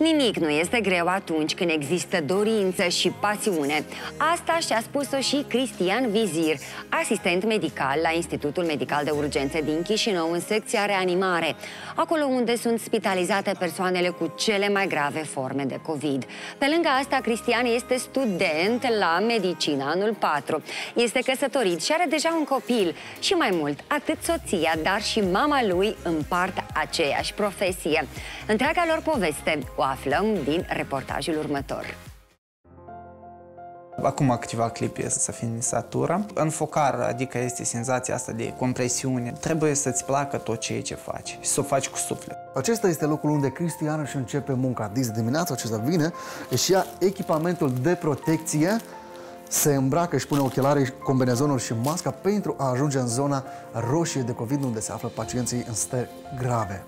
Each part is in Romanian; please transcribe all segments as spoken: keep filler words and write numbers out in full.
Nimic nu este greu atunci când există dorință și pasiune. Asta și-a spus-o și Cristian Vizir, asistent medical la Institutul Medical de Urgențe din Chișinău, în secția reanimare, acolo unde sunt spitalizate persoanele cu cele mai grave forme de COVID. Pe lângă asta, Cristian este student la medicină, anul patru. Este căsătorit și are deja un copil. Și mai mult, atât soția, dar și mama lui împart aceeași profesie. Întreaga lor poveste o aflăm din reportajul următor. Acum câteva clipe să fim satura. Înfocar, adică este senzația asta de compresiune. Trebuie să-ți placă tot ceea ce faci și să o faci cu suflet. Acesta este locul unde Cristian își începe munca. Dis dimineața, acesta vine, își ia echipamentul de protecție, se îmbracă, își pune ochelari, combinezonuri și masca pentru a ajunge în zona roșie de COVID, unde se află pacienții în stări grave.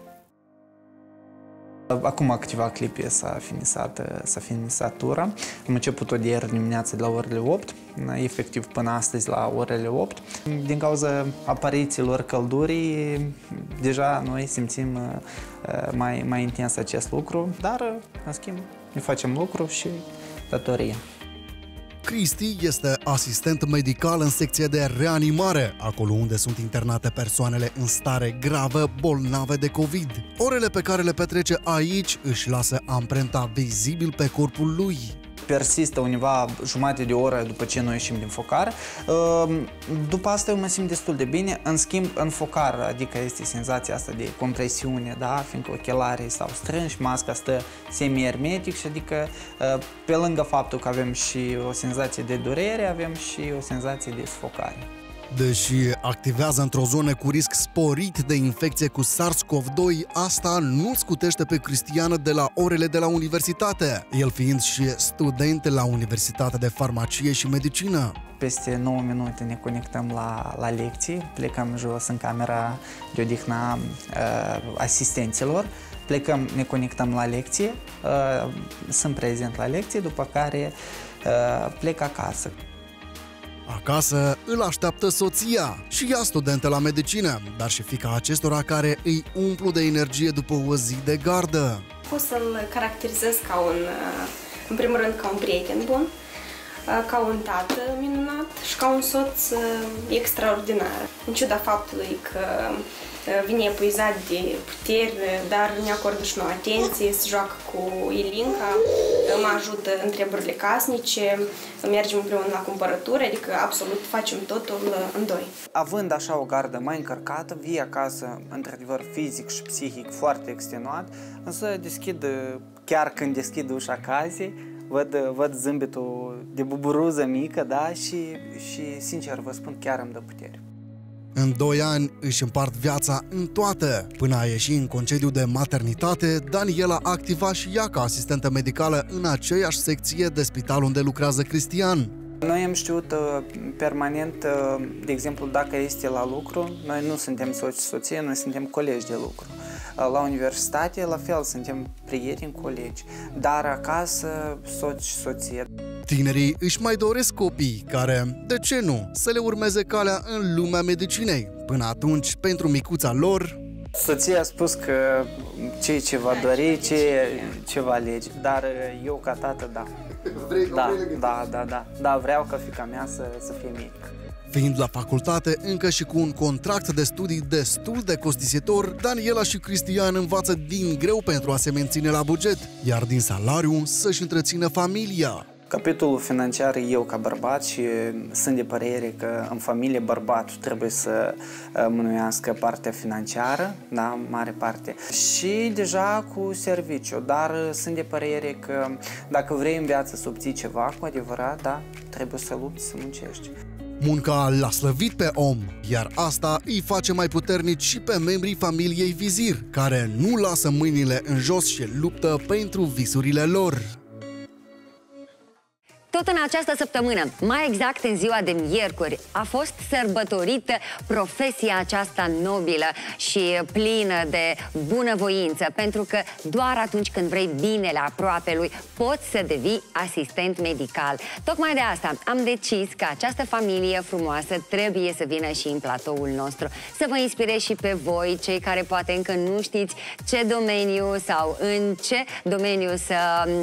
Acum câteva clipe s-a finisat, s-a finisat tura. Am început-o de ieri dimineață de la orele opt, efectiv până astăzi la orele opt. Din cauza aparițiilor căldurii, deja noi simțim mai, mai intens acest lucru, dar, în schimb, ne facem lucru și datorie. Cristi este asistent medical în secția de reanimare, acolo unde sunt internate persoanele în stare gravă, bolnave de COVID. Orele pe care le petrece aici își lasă amprenta vizibil pe corpul lui. Persistă undeva jumătate de oră după ce noi ieșim din focar. După asta eu mă simt destul de bine. În schimb, în focar, adică este senzația asta de compresiune, da? Fiindcă ochelarii stau strânși, masca stă semi-hermetic și adică pe lângă faptul că avem și o senzație de durere, avem și o senzație de sufocare. Deși activează într-o zonă cu risc sporit de infecție cu SARS-CoV doi, asta nu scutește pe Cristian de la orele de la universitate, el fiind și student la Universitatea de Farmacie și Medicină. Peste nouă minute ne conectăm la, la lecții, plecăm jos în camera de odihnă uh, asistenților, plecăm, ne conectăm la lecție, uh, sunt prezent la lecție, după care uh, plec acasă. Acasă îl așteaptă soția, și ea studentă la medicină, dar și fiica acestora care îi umplu de energie după o zi de gardă. Pot să-l caracterizez ca un, în primul rând, ca un prieten bun, ca un tată minunat și ca un soț extraordinar. În ciuda faptului că vine epuizat de puteri, dar ne acordă și nouă atenție, se joacă cu Ilinca, mă ajută în treburile casnice, mergem împreună la cumpărături, adică absolut facem totul în doi. Având așa o gardă mai încărcată, vii acasă, într-adevăr, fizic și psihic foarte extenuat, însă deschid, chiar când deschid ușa casei, văd, văd zâmbetul de buburuză mică, da, și, și, sincer, vă spun, chiar îmi dă putere. În doi ani își împart viața în toate. Până a ieși în concediu de maternitate, Daniela activa și ea ca asistentă medicală în aceeași secție de spital unde lucrează Cristian. Noi am știut uh, permanent, uh, de exemplu, dacă este la lucru, noi nu suntem soți și soție, noi suntem colegi de lucru. Uh, la universitate, la fel, suntem prieteni, colegi, dar acasă, soți și soție. Tinerii își mai doresc copii care, de ce nu, să le urmeze calea în lumea medicinei. Până atunci, pentru micuța lor... Soția a spus că ce ce va dori, ce, ce va alege, dar eu ca tată, da. Vrei, da, da, da, da, da, vreau ca fiica mea să, să fie mică. Fiind la facultate, încă și cu un contract de studii destul de costisitor, Daniela și Cristian învață din greu pentru a se menține la buget, iar din salariu să-și întrețină familia. Capitolul financiar, eu ca bărbat, și sunt de părere că în familie bărbatul trebuie să mânuiască partea financiară, da, mare parte, și deja cu serviciu, dar sunt de părere că dacă vrei în viață să obții ceva cu adevărat, da, trebuie să lupți, să muncești. Munca l-a slăvit pe om, iar asta îi face mai puternici și pe membrii familiei Vizir, care nu lasă mâinile în jos și luptă pentru visurile lor. Tot în această săptămână, mai exact în ziua de miercuri, a fost sărbătorită profesia aceasta nobilă și plină de bunăvoință, pentru că doar atunci când vrei binele aproapelui, poți să devii asistent medical. Tocmai de asta am decis că această familie frumoasă trebuie să vină și în platoul nostru, să vă inspirez și pe voi, cei care poate încă nu știți ce domeniu sau în ce domeniu să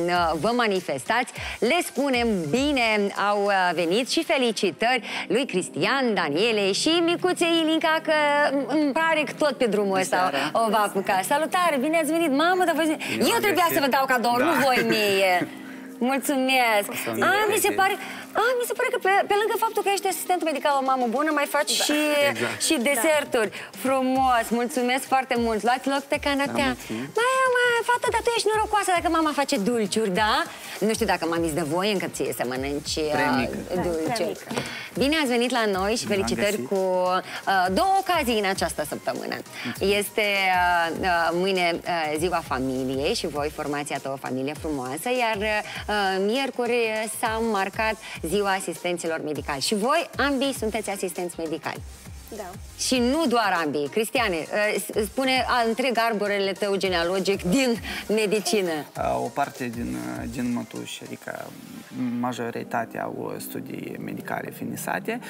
vă manifestați. Le spunem bine au venit și felicitări lui Cristian, Daniele și micuței Ilinca, că îmi pare că tot pe drumul ăsta o va apuca. Salutare, bine ați venit, mamă, dar voi... Eu trebuia să vă dau cadou, da. Nu voi mie. Mulțumesc! A, mi se pare, a, mi se pare că pe, pe lângă faptul că ești asistent medical, o mamă bună, mai faci da. și, exact. și deserturi. Da. Frumos! Mulțumesc foarte mult! Luați loc pe canapea. Da, mai, mai, fată, dar tu ești norocoasă dacă mama face dulciuri, da? Nu știu dacă mami îți dă voie încă ție să mănânci uh, dulciuri. Da, bine ați venit la noi și felicitări cu uh, două ocazii în această săptămână. Mulțumesc. Este uh, uh, mâine uh, ziua familiei și voi formați iată o familie frumoasă, iar uh, miercuri s-a marcat ziua asistenților medicali. Și voi ambii sunteți asistenți medicali. Da. Și nu doar ambii. Cristiane, spune întreg arborele tău genealogic din medicină. O parte din, din mătuși, adică majoritatea au studii medicale finisate,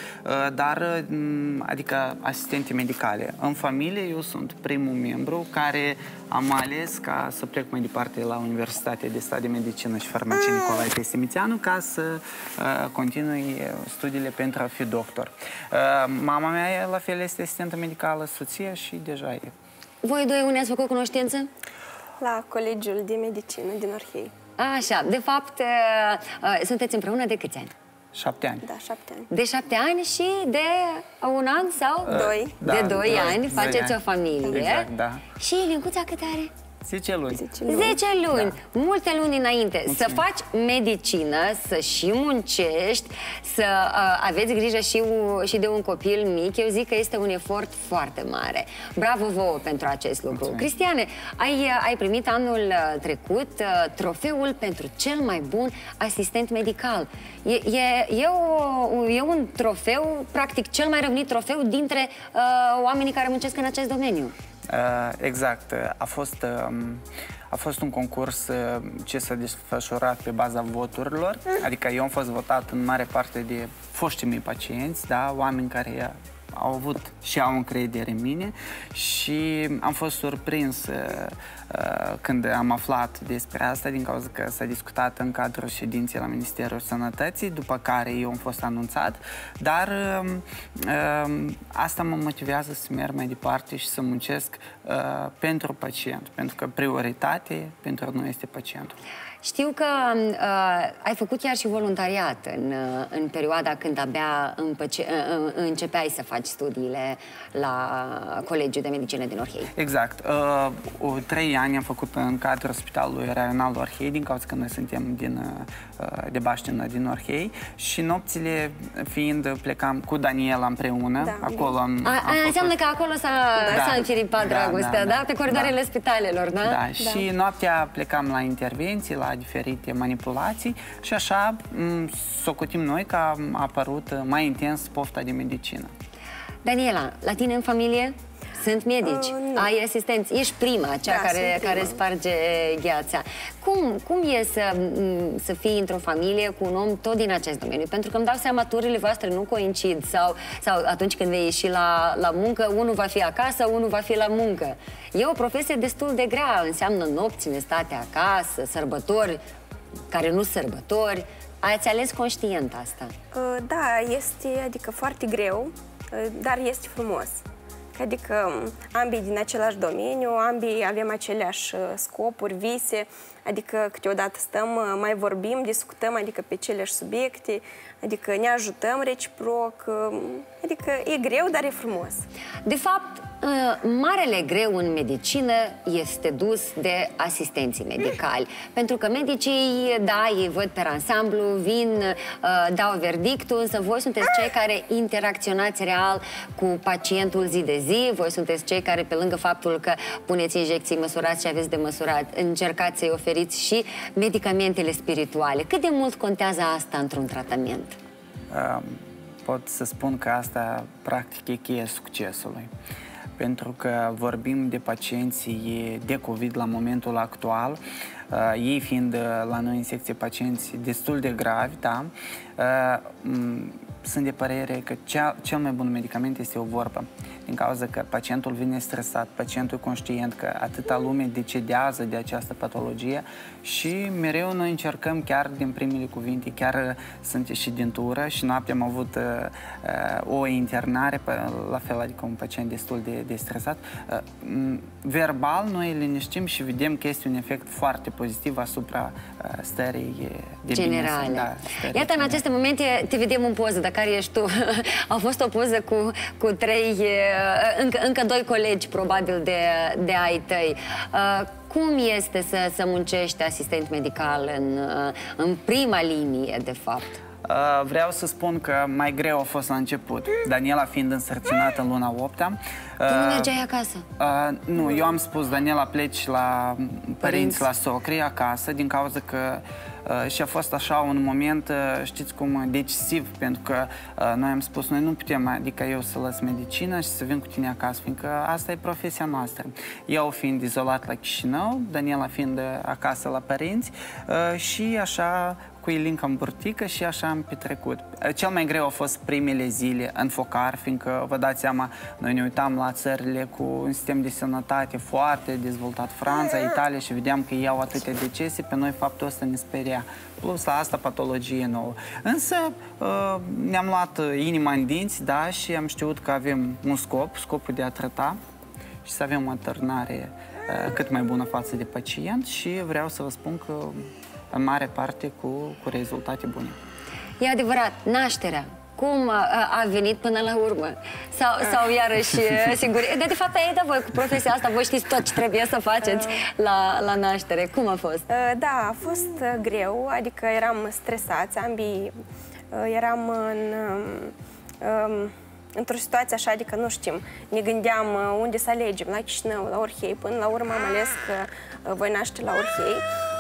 dar adică asistente medicale. În familie eu sunt primul membru care am ales ca să plec mai departe la Universitatea de Stat de Medicină și Farmacie Nicolae Testimițeanu ca să uh, continui studiile pentru a fi doctor. Uh, mama mea la fel este asistentă medicală, soția și deja e. Voi doi unde ați făcut cunoștință? La Colegiul de Medicină din Orhei. Așa, de fapt, uh, uh, sunteți împreună de câți ani? Șapte ani. Da, șapte ani. De șapte ani și de un an sau? Uh, doi. De da, doi da, ani faceți da. o familie. Exact, da. Și Lincuța cât are? zece luni. zece luni. Da. Multe luni înainte. Mulțumim. Să faci medicină, să și muncești, să uh, aveți grijă și, uh, și de un copil mic, eu zic că este un efort foarte mare. Bravo vouă pentru acest lucru. Mulțumim. Cristiane, ai, uh, ai primit anul trecut uh, trofeul pentru cel mai bun asistent medical. E, e, e, o, e un trofeu, practic cel mai răvnit trofeu dintre uh, oamenii care muncesc în acest domeniu. Uh, exact. A fost, uh, a fost un concurs uh, ce s-a desfășurat pe baza voturilor, adică eu am fost votat în mare parte de foștii mei pacienți, da, oameni care au avut și au încredere în mine și am fost surprins uh, uh, când am aflat despre asta, din cauza că s-a discutat în cadrul ședinței la Ministerul Sănătății, după care eu am fost anunțat, dar uh, uh, asta mă motivează să merg mai departe și să muncesc uh, pentru pacient, pentru că prioritate pentru noi este pacientul. Știu că uh, ai făcut chiar și voluntariat în, uh, în perioada când abia împăce, uh, începeai să faci studiile la Colegiul de Medicină din Orhei. Exact. Uh, trei ani am făcut în cadrul Spitalului Raional Orhei, din cauza că noi suntem din, uh, de baștină din Orhei și nopțile fiind plecam cu Daniela împreună. Da, acolo am, a, am a, înseamnă că acolo s-a da, înfiripat da, dragostea, da, da? Pe coridoarele da. spitalelor, da? Da, da, și noaptea plecam la intervenții, la diferite manipulații și așa socotim noi că a apărut mai intens pofta de medicină. Daniela, la tine în familie sunt medici, uh, ai asistenți, ești prima, cea da, care, prima. care sparge gheața. Cum, cum e să, să fii într-o familie cu un om tot din acest domeniu? Pentru că îmi dau seama, turile voastre nu coincid sau, sau atunci când vei ieși la, la muncă, unul va fi acasă, unul va fi la muncă. E o profesie destul de grea, înseamnă nopți nestate acasă, sărbători care nu sărbători. Ați ales conștient asta? Uh, da, este adică foarte greu, uh, dar este frumos. Adică ambii din același domeniu, ambii avem aceleași scopuri, vise, adică câteodată stăm, mai vorbim, discutăm, adică pe aceleași subiecte, adică ne ajutăm reciproc, adică e greu, dar e frumos. De fapt, Marele greu în medicină este dus de asistenții medicali. Pentru că medicii, da, ei văd pe ansamblu, vin, dau verdictul, însă voi sunteți cei care interacționați real cu pacientul zi de zi, voi sunteți cei care, pe lângă faptul că puneți injecții, măsurați și aveți de măsurat, încercați să-i oferiți și medicamentele spirituale. Cât de mult contează asta într-un tratament? Um, pot să spun că asta, practic, e cheia succesului. Pentru că vorbim de pacienții de COVID la momentul actual, uh, ei fiind uh, la noi în secție pacienți destul de gravi, da, uh, sunt de părere că cea, cel mai bun medicament este o vorbă. Din cauza că pacientul vine stresat, pacientul e conștient că atâta lume decedează de această patologie și mereu noi încercăm chiar din primele cuvinte, chiar sunt și din tură și noaptea am avut uh, o internare, la fel, adică un pacient destul de, de stresat. Uh, verbal noi liniștim și vedem că este un efect foarte pozitiv asupra uh, stării de generale. Bine, da, iată, în aceste momente te vedem în poză, dar care ești tu? A fost o poză cu, cu trei, încă, încă doi colegi, probabil, de, de ai tăi. Uh, cum este să, să muncești asistent medical în, în prima linie, de fapt? Uh, vreau să spun că mai greu a fost la început. Daniela fiind însărcinată în luna opta. Uh, tu nu mergeai acasă? Uh, nu, eu am spus, Daniela, pleci la părinți, părinți la socri acasă, din cauza că Uh, și a fost așa un moment, uh, știți cum, decisiv, pentru că uh, noi am spus, noi nu putem, adică eu să las medicina și să vin cu tine acasă, fiindcă asta e profesia noastră. Eu fiind izolat la Chișinău, Daniela fiind uh, acasă la părinți uh, și așa cu Ilinca în burtică și așa am petrecut. Cel mai greu a fost primele zile în focar, fiindcă, vă dați seama, noi ne uitam la țările cu un sistem de sănătate foarte dezvoltat, Franța, Italia, și vedeam că iau atâtea decese, pe noi faptul ăsta ne speria. Plus la asta patologie nouă. Însă ne-am luat inima în dinți, da, și am știut că avem un scop, scopul de a trata și să avem o turnare cât mai bună față de pacient și vreau să vă spun că în mare parte cu, cu rezultate bune. E adevărat, nașterea, cum a, a venit până la urmă? Sau, sau iarăși, sigur, de, de fapt, ei, da, voi cu profesia asta, voi știți tot ce trebuie să faceți la, la naștere. Cum a fost? Da, a fost greu, adică eram stresați, ambii eram în... Um, într-o situație așa, adică nu știm, ne gândeam unde să alegem, la Chișinău, la Orhei. Până la urmă am ales că voi naște la Orhei.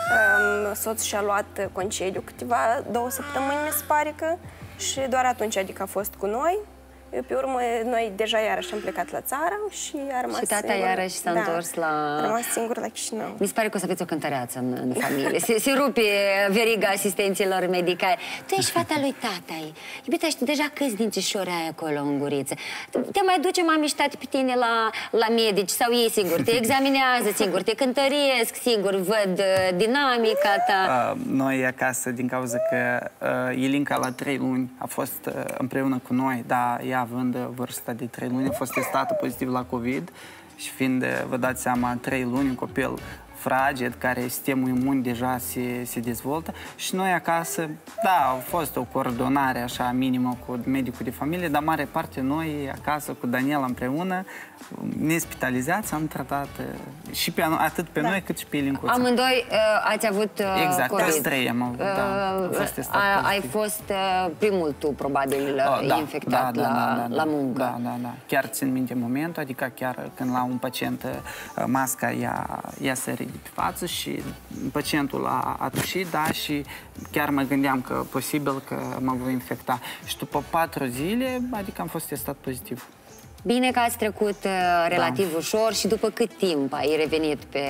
Soțul și-a luat concediu câteva, două săptămâni, mi se pare că, și doar atunci, adică a fost cu noi. Pe urmă, noi deja iarăși am plecat la țară și a rămas Și tata singur. iarăși s-a da, întors la... a rămas singur la Chișinău. Mi se pare că o să aveți o cântăreață în, în familie. Se, se rupe veriga asistenților medicali. Tu ești fata lui tata-i. Iubita, știi, deja câți dințișori ai acolo în guriță? Te mai duce mami și tati pe tine la, la medici sau ei singur? Te examinează singur, te cântăriesc singur, văd uh, dinamica ta. Uh, noi acasă, din cauza că uh, Ilinca la trei luni a fost uh, împreună cu noi, dar ea având vârsta de trei luni, a fost testată pozitiv la COVID și fiind, vă dați seama, trei luni, un copil fraged, care sistemul imun deja se, se dezvoltă și noi acasă, da, a fost o coordonare așa minimă cu medicul de familie, dar mare parte noi acasă cu Daniela împreună, nespitalizați, am tratat și pe, atât pe da. noi cât și pe Ilincuța. Amândoi uh, ați avut uh, exact, COVID. Exact, trei am avut, uh, da, a fost testat a, Ai fost uh, primul tu, probabil, uh, da, infectat da, da, la, da, da, la muncă. Da, da, da. Chiar țin minte momentul, adică chiar când la un pacient uh, masca i-a, i-a sărit pe față și pacientul a, a tușit, da, și chiar mă gândeam că posibil că mă voi infecta. Și după patru zile, adică am fost testat pozitiv. Bine că ați trecut uh, relativ da. ușor și după cât timp ai revenit pe,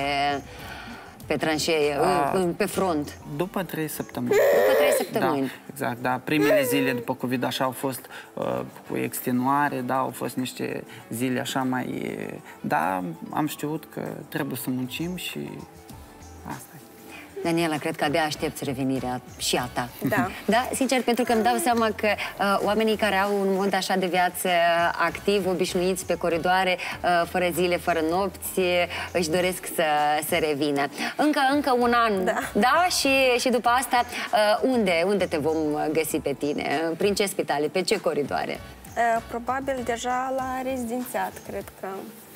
pe tranșee, uh, pe front? După trei săptămâni. După trei săptămâni. Da, exact, da. Primele zile după COVID așa au fost uh, cu extenuare, da, au fost niște zile așa mai... Da, am știut că trebuie să muncim și asta e. Daniela, cred că abia aștepți revenirea și a ta. Da. Da? Sincer, pentru că îmi dau seama că uh, oamenii care au un mod așa de viață activ, obișnuiți pe coridoare, uh, fără zile, fără nopți, își doresc să, să revină. Încă, încă un an, da? da? Și, și după asta, uh, unde, unde te vom găsi pe tine? Prin ce spitale? Pe ce coridoare? Uh, probabil deja la rezidențiat, cred că.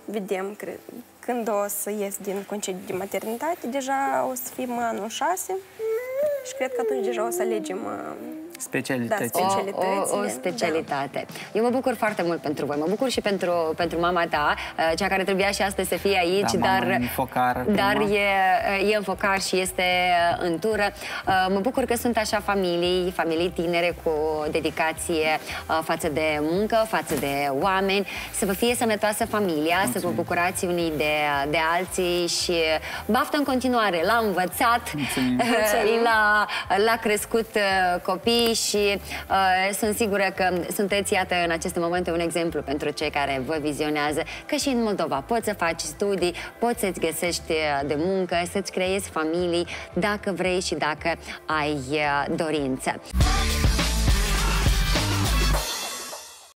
vedem cred, când o să ies din concediu de maternitate, deja o să fim anul șase și cred că atunci deja o să alegem specialități. Da, specialități. O, o, o specialitate. Da. Eu mă bucur foarte mult pentru voi. Mă bucur și pentru, pentru mama ta, cea care trebuia și astăzi să fie aici, da, dar, în focar, dar e, e în focar și este în tură. Mă bucur că sunt așa familii, familii tinere cu dedicație față de muncă, față de oameni, să vă fie sănătoasă familia, mulțumim, să vă bucurați unii de, de alții și baftă în continuare. L-a învățat, l-a crescut copii și uh, sunt sigură că sunteți, iată, în aceste momente un exemplu pentru cei care vă vizionează, că și în Moldova poți să faci studii, poți să-ți găsești de muncă, să-ți creezi familii dacă vrei și dacă ai uh, dorință.